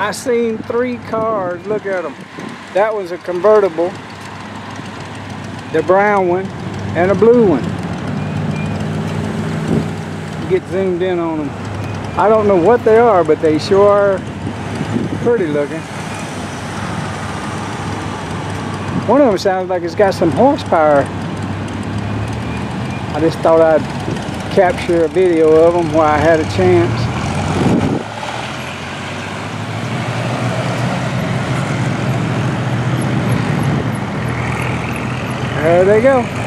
I seen 3 cars. Look at them. That was a convertible, the brown one, and a blue one. Get zoomed in on them. I don't know what they are, but they sure are pretty looking. One of them sounds like it's got some horsepower. I just thought I'd capture a video of them while I had a chance. There they go.